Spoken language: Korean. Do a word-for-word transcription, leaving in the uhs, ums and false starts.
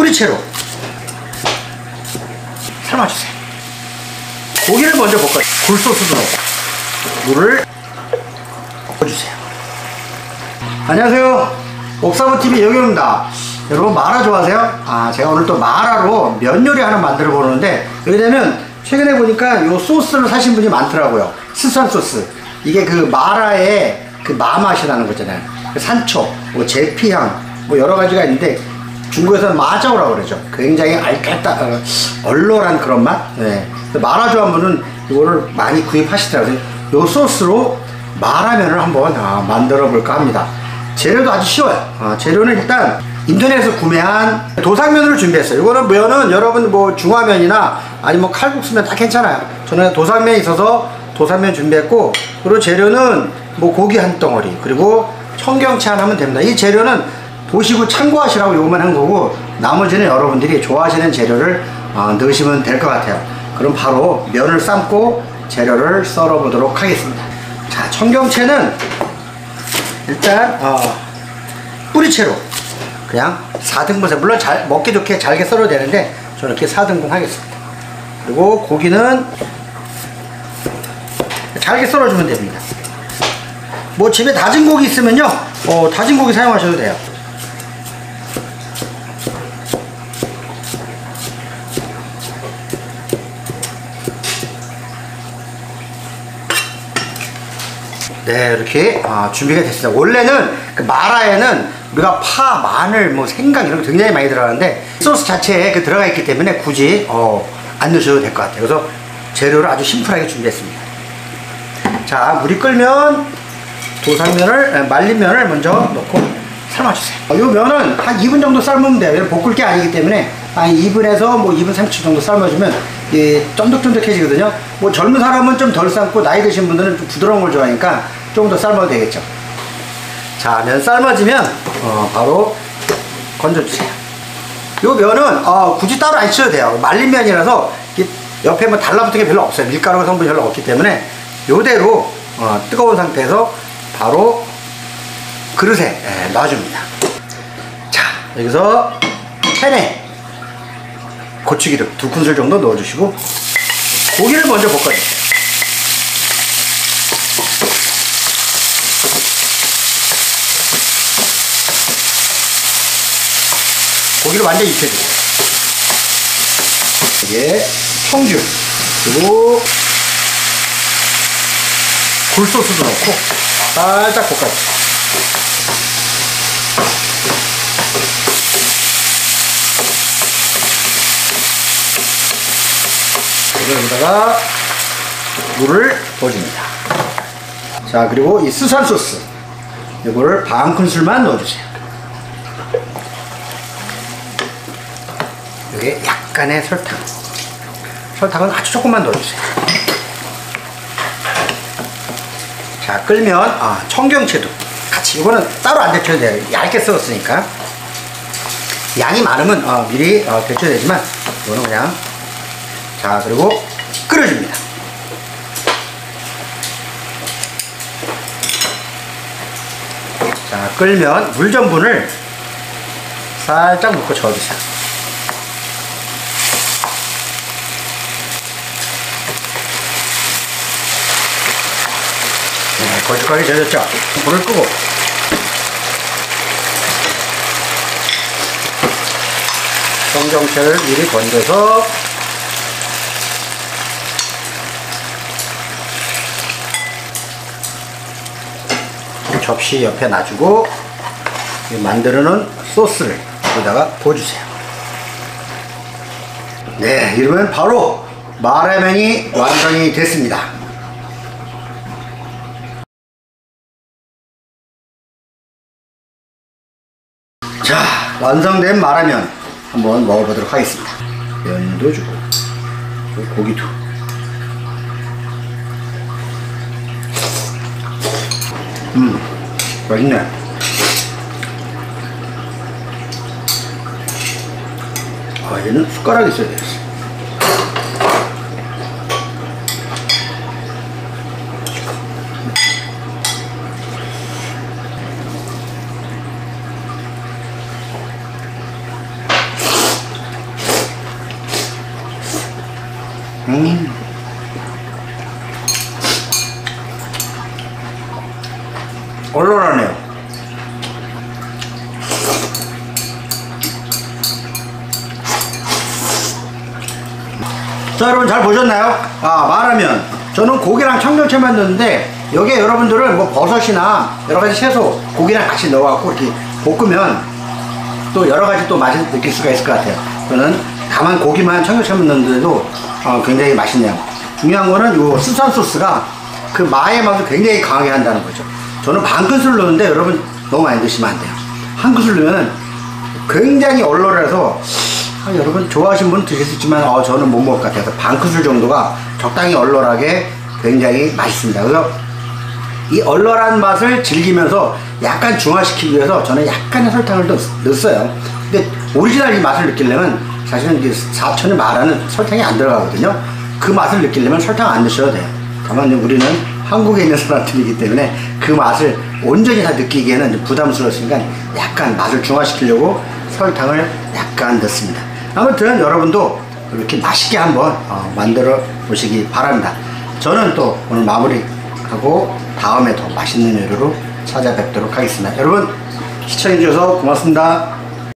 뿌리채로 삶아주세요. 고기를 먼저 볶아요. 굴소스도 넣고 물을 넣어주세요. 안녕하세요, 옥사부티비 영영입니다. 여러분 마라 좋아하세요? 아, 제가 오늘 또 마라로 면 요리 하나 만들어 보는데, 왜냐면 최근에 보니까 요 소스를 사신 분이 많더라고요. 스산 소스. 이게 그 마라의 그 마맛이 나는 거잖아요. 그 산초, 뭐 제피향, 뭐 여러 가지가 있는데 중국에서는 마자오라고 그러죠. 굉장히 알깔딱 어, 얼얼한 그런 맛. 네. 마라 좋아하는 분은 이거를 많이 구입하시더라고요. 요 소스로 마라면을 한번 아, 만들어 볼까 합니다. 재료도 아주 쉬워요. 아, 재료는 일단 인터넷에서 구매한 도상면을 준비했어요. 이거는 면은 여러분 뭐 중화면이나 아니면 뭐 칼국수면 다 괜찮아요. 저는 도상면이 있어서 도상면 준비했고, 그리고 재료는 뭐 고기 한 덩어리, 그리고 청경채 하나 하면 됩니다. 이 재료는 보시고 참고하시라고 요것만 한 거고, 나머지는 여러분들이 좋아하시는 재료를 어, 넣으시면 될 것 같아요. 그럼 바로 면을 삶고 재료를 썰어 보도록 하겠습니다. 자, 청경채는 일단 어, 뿌리채로 그냥 사 등분, 물론 잘 먹기 좋게 잘게 썰어도 되는데 저는 이렇게 사 등분 하겠습니다. 그리고 고기는 잘게 썰어주면 됩니다. 뭐 집에 다진 고기 있으면요 어, 다진 고기 사용하셔도 돼요. 네, 이렇게 아, 준비가 됐습니다. 원래는 그 마라에는 우리가 파, 마늘, 뭐 생강 이런 거 굉장히 많이 들어가는데 소스 자체에 그 들어가 있기 때문에 굳이 어, 안 넣으셔도 될 것 같아요. 그래서 재료를 아주 심플하게 준비했습니다. 자, 물이 끓면 도상면을, 말린 면을 먼저 넣고 삶아주세요. 이 면은 한 이 분 정도 삶으면 돼요. 볶을 게 아니기 때문에 한 이 분에서 뭐 이 분 삼십 초 정도 삶아주면 예, 쫀득쫀득해지거든요. 뭐 젊은 사람은 좀 덜 삶고 나이 드신 분들은 좀 부드러운 걸 좋아하니까 조금 더 삶아도 되겠죠. 자, 면 삶아지면 어, 바로 건져주세요. 이 면은 어, 굳이 따로 안 씻어도 돼요. 말린 면이라서 옆에 뭐 달라붙은 게 별로 없어요. 밀가루 성분이 별로 없기 때문에 이대로 어, 뜨거운 상태에서 바로 그릇에 예, 놔줍니다. 자, 여기서 팬에 고추기름 두 큰술 정도 넣어주시고 고기를 먼저 볶아주세요. 고기를 완전히 익혀주세요. 이게 청주 그리고 굴소스도 넣고 살짝 볶아주세요. 여기다가 물을 부어줍니다. 자, 그리고 이 스산 소스 이거를 반 큰술만 넣어주세요. 여기에 약간의 설탕, 설탕은 아주 조금만 넣어주세요. 자, 끓면 아, 청경채도 같이, 이거는 따로 안 데쳐도 돼요. 얇게 썰었으니까. 양이 많으면 어, 미리 어, 데쳐도 되지만 이거는 그냥. 자, 그리고 끓여줍니다. 자, 끓면 물 전분을 살짝 넣고 저어주세요. 네, 걸쭉하게 젖었죠? 불을 끄고 청경채를 미리 건져서 접시 옆에 놔주고 만들어 놓은 소스를 여기다가 부어주세요. 네, 이러면 바로 마라면이 완성이 됐습니다. 자, 완성된 마라면 한번 먹어보도록 하겠습니다. 면도 주고 고기도. 음, 맛있네. 아, 얘는 숟가락이 있어야 되겠어. 음. 얼얼하네요. 자, 여러분 잘 보셨나요? 아, 말하면 저는 고기랑 청경채만 넣는데 여기에 여러분들은 뭐 버섯이나 여러가지 채소 고기랑 같이 넣어갖고 이렇게 볶으면 또 여러가지 또 맛을 느낄 수가 있을 것 같아요. 저는 다만 고기만 청경채만 넣는데도 어, 굉장히 맛있네요. 중요한 거는 이 스산 소스가 그 마의 맛을 굉장히 강하게 한다는 거죠. 저는 반 큰술 넣는데 여러분 너무 많이 드시면 안 돼요. 한 큰술 넣으면 굉장히 얼얼해서 아, 여러분 좋아하시는 분은 드실 수 있지만 어, 저는 못 먹을 것 같아서 반 큰술 정도가 적당히 얼얼하게 굉장히 맛있습니다. 그래서 이 얼얼한 맛을 즐기면서 약간 중화시키기 위해서 저는 약간의 설탕을 더 넣었어요. 근데 오리지널 이 맛을 느끼려면 사실은 이제 사천의 마라는 설탕이 안 들어가거든요. 그 맛을 느끼려면 설탕 안 넣으셔도 돼요. 다만 우리는 한국에 있는 사람들이기 때문에 그 맛을 온전히 다 느끼기에는 부담스러우니까 약간 맛을 중화시키려고 설탕을 약간 넣습니다. 아무튼 여러분도 이렇게 맛있게 한번 어, 만들어 보시기 바랍니다. 저는 또 오늘 마무리하고 다음에 더 맛있는 요리로 찾아뵙도록 하겠습니다. 여러분 시청해 주셔서 고맙습니다.